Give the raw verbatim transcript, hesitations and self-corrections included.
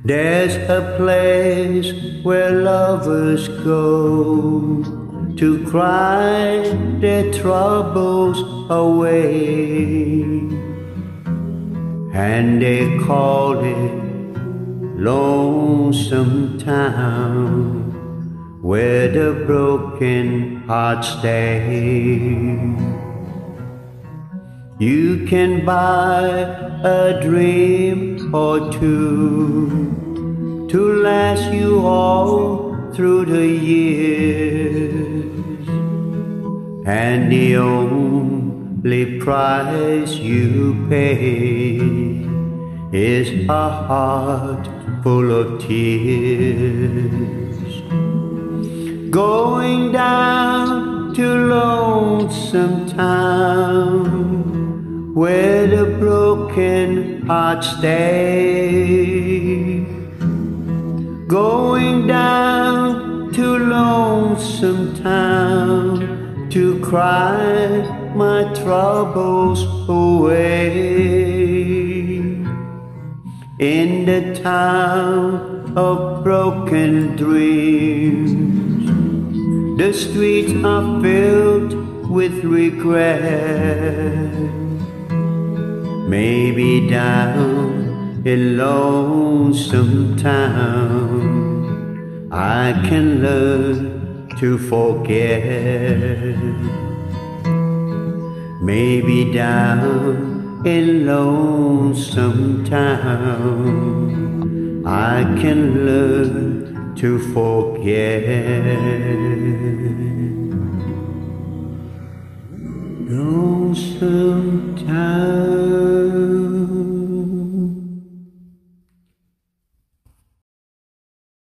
There's a place where lovers go to cry their troubles away, and they call it Lonesome Town, where the broken hearts stay. You can buy a dream or two to last you all through the years, and the only price you pay is a heart full of tears. Going down to Lonesome Town, where the broken hearts stay. Going down to Lonesome Town to cry my troubles away. In the town of broken dreams, the streets are filled with regret. Maybe down in Lonesome Town I can learn to forget. Maybe down in Lonesome Town I can learn to forget. Lonesome Town.